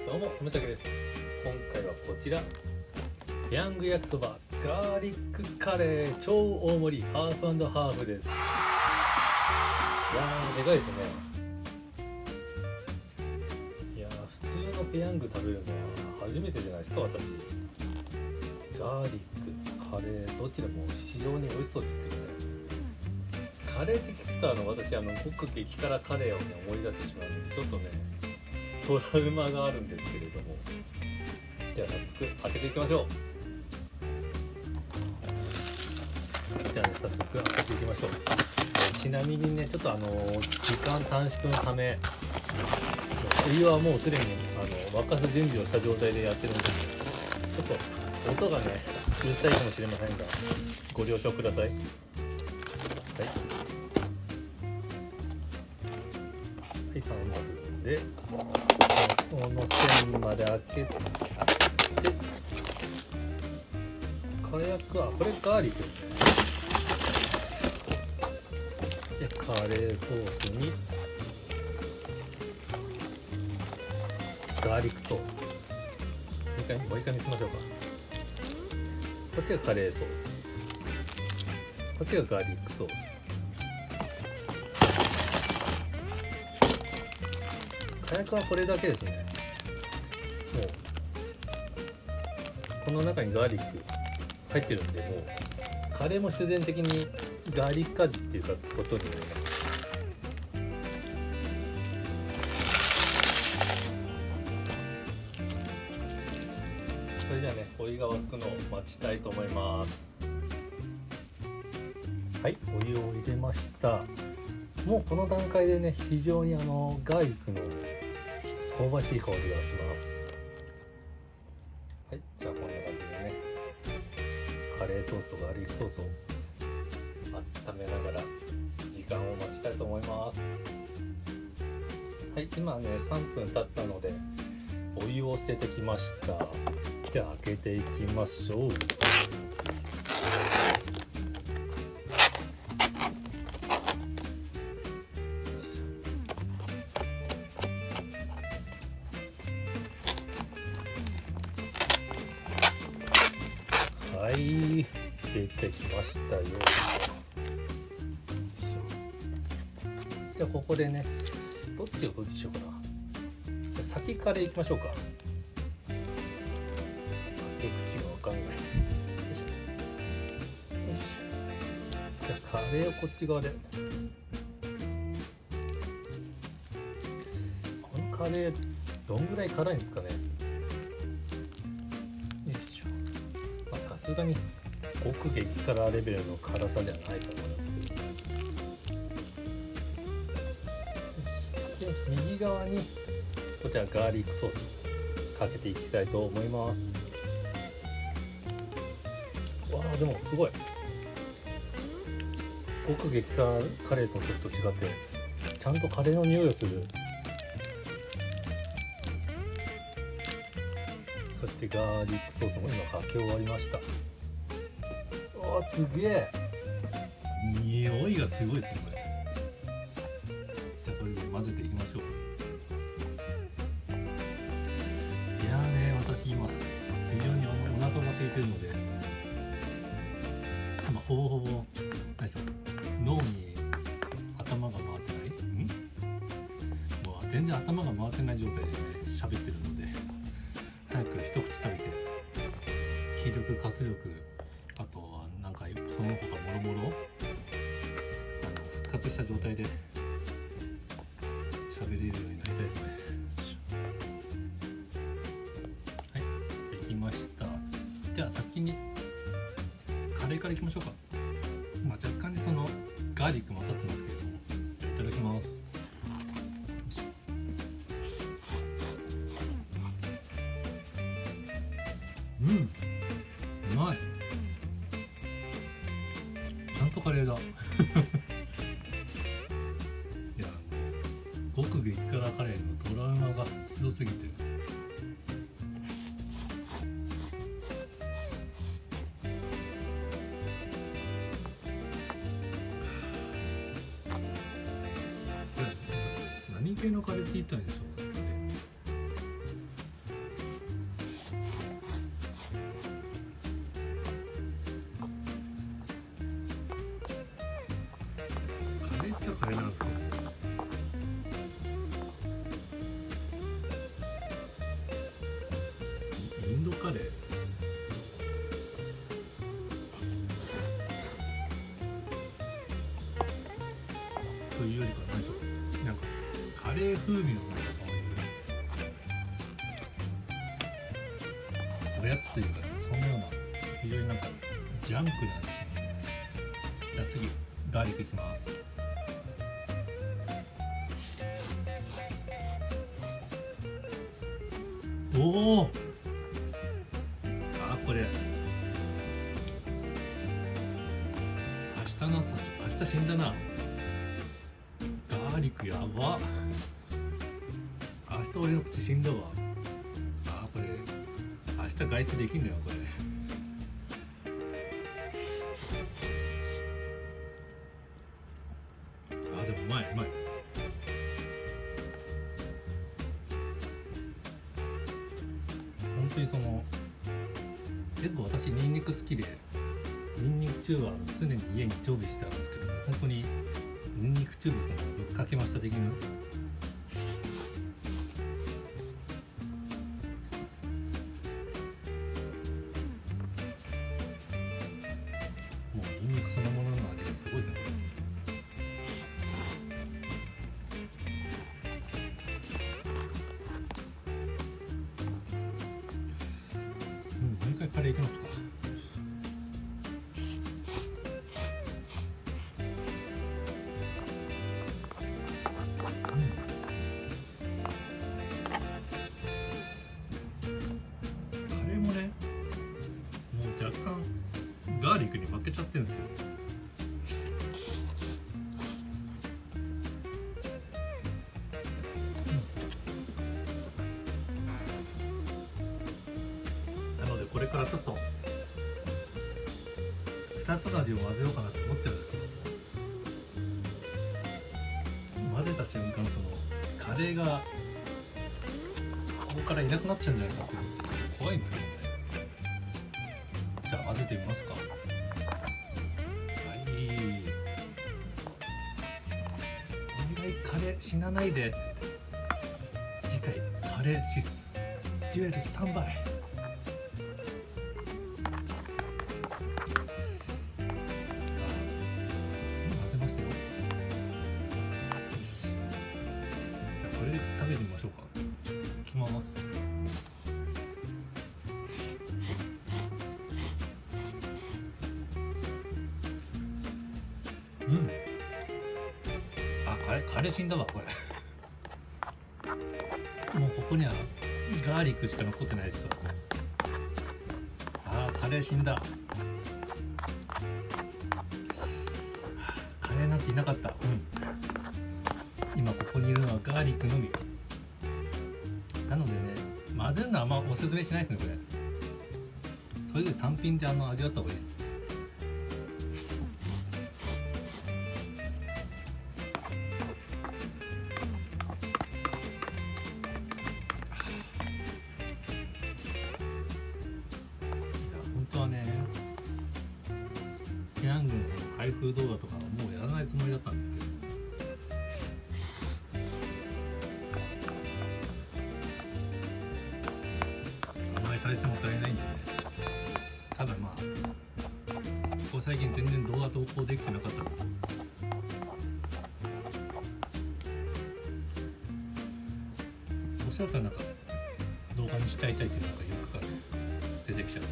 どうも、とめたけです。今回はこちら、ペヤング焼きそばガーリックカレー超大盛りハーフ&ハーフです。いやー、でかいですね。いやー、普通のペヤング食べるのは初めてじゃないですか、私。ガーリック、カレー、どちらも非常に美味しそうですけどね。カレーって聞くと私、ごく激辛カレーをね、思い出してしまうので、ちょっとね、トラウマがあるんですけれども、では早速開けていきましょう。じゃあね、早速開けていきましょう。ちなみにね、ちょっと時間短縮のため、お湯はもうすでに沸かす準備をした状態でやってるんですけど、ちょっと音がねうるさいかもしれませんがご了承ください。はい、3分でその線まで開けて、火薬はこれガーリックですね。でカレーソースにガーリックソース、もう一回見せましょうか。こっちがカレーソース、こっちがガーリックソース。火薬はこれだけですね。もうこの中にガーリック入ってるんで、もうカレーも必然的にガーリック味っていうかことになります。それじゃあね、お湯が沸くのを待ちたいと思います。はい、お湯を入れました。もうこの段階でね、非常にガーリックの香ばしい香りがします。はい、じゃあこんな感じでね、カレーソースとガーリックソースを温めながら時間を待ちたいと思います。はい、今ね3分経ったのでお湯を捨ててきました。じゃあ開けていきましょう。はい、出てきましたよ。じゃあここでね、どっちしようかな。じゃあ先カレーいきましょうか。開け口がわかんない。よいしょ。よいしょ。じゃあカレーをこっち側で。このカレーどんぐらい辛いんですかね。よいしょ。さすがに極激辛レベルの辛さではないと思いますけど。で右側にこちらガーリックソースかけていきたいと思います。わあ、でもすごい極激辛カレーの時と違ってちゃんとカレーの匂いがする。そしてガーリックソースも今かけ終わりました。わあ、すげえ匂いがすごいですねこれ。じゃあそれで混ぜていきましょう。いやーね、私今非常にお腹が空いてるので、今ほぼほぼ何でしょう、脳に頭が回ってない、もう全然頭が回ってない状態でね喋ってるので、早く一口食べて気力活力、あとはなんかその他もろもろ復活した状態で喋れるようになりたいですね。はい、できました。じゃあ先にカレーからいきましょうか。若干ねそのガーリック混ざってますけれども、じゃあいただきます。うまい。ちゃんとカレーだ。いや、極激辛カレーのトラウマが強すぎて。何系のカレーって言ったらいいんでしょうね。 ちゃカレーなんですか？インドカレーというよりか何でしょう、なんかカレー風味のなんかそういうおやつというか、そんなような非常になんかジャンクなんですね。じゃあ次ガーリックいきます。おお、あ、これ明日死んだな。ガーリックやば。明日俺の口死んだわ。あ、これ明日外出できんのよこれ。あ、でもうまい。本当にその結構私ニンニク好きで、ニンニクチューブは常に家に常備してあるんですけど、本当にニンニクチューブそのぶっかけました的な。もうニンニクそのものの味がすごいですね。もう一回カレーいきますか。カレーもね、もう若干ガーリックに負けちゃってるんですよ。なのでこれからちょっと2つの味を混ぜようかなと思ってるんですけど、混ぜた瞬間そのカレーがここからいなくなっちゃうんじゃないかって怖いんですけどね。じゃあ混ぜてみますか。はい、お願いカレー死なないで。次回カレーシスデュエルスタンバイ。これで食べてみましょうか。いきます。うん。あ、カレー死んだわこれ。もうここにはガーリックしか残ってないですよ。あー、カレー死んだ。カレーなんていなかった。今ここにいるのはガーリックのみなのでね、混ぜるのはあんまおすすめしないですねこれ。それで単品で味わった方がいいです。本当はね、ケアン軍さんの開封動画とかはもうやらないつもりだったんですけど、再生もされないんでね。ただまあここ最近全然動画投稿できてなかったので、どうせだったらなんか動画にしちゃいたいっていうのがよくから出てきちゃって、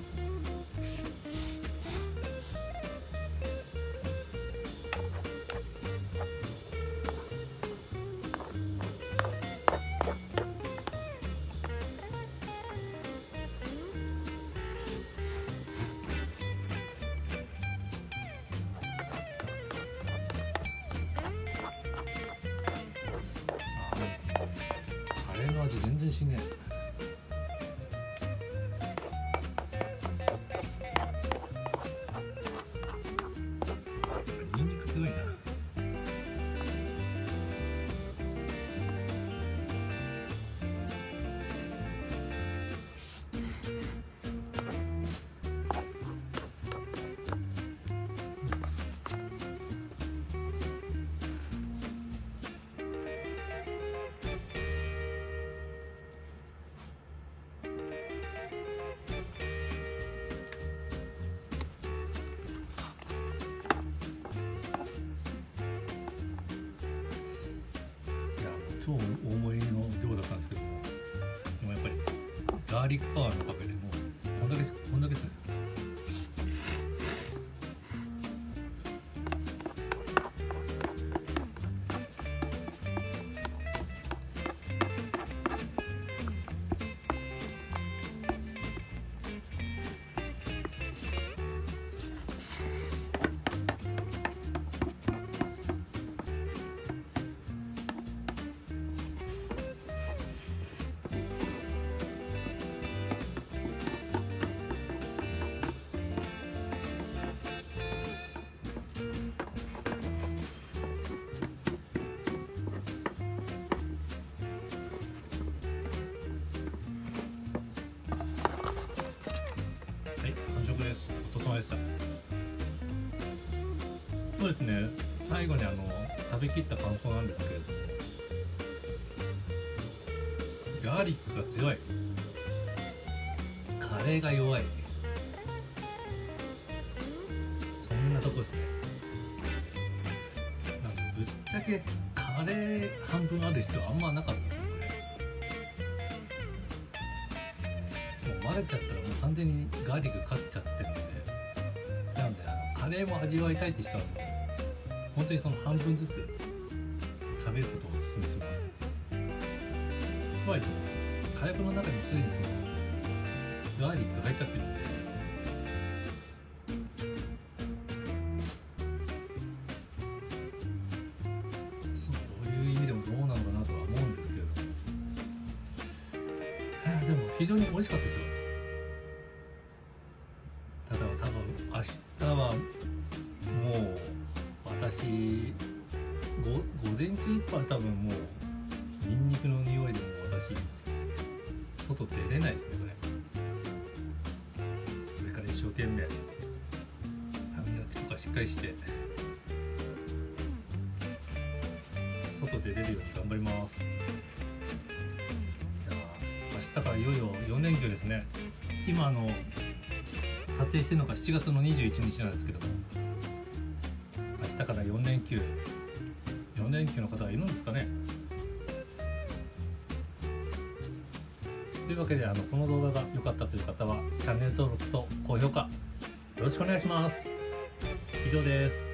カレーの味全然しねえ。ニンニク強いな。 超大盛りの量だったんですけども、でもやっぱりガーリックパワーのおかげでもうこんだけですね。完食です。ごちそうさまでした。そうですね、最後に食べきった感想なんですけれども、ガーリックが強い、カレーが弱い、そんなとこですね。なんかぶっちゃけカレー半分ある必要あんまなかったですね。もう混ぜちゃったらもう完全にガーリック勝っちゃってるので、なのでカレーも味わいたいって人はもう本当にその半分ずつ食べることをお勧めします。とはいえ火薬の中にもすでにそのガーリック入っちゃってるので、そういう意味でもどうなのかなとは思うんですけれども、でも非常に美味しかったですよ。ただ多分明日はもう私午前中いっぱいは多分もうニンニクの匂いでも私外出れないですね。これから一生懸命歯磨きとかしっかりして外で出るように頑張ります。いや明日からいよいよ4連休ですね。今撮影してるのが7月の21日なんですけども、明日から4連休の方がいるんですかね。というわけでこの動画が良かったという方はチャンネル登録と高評価よろしくお願いします。以上です。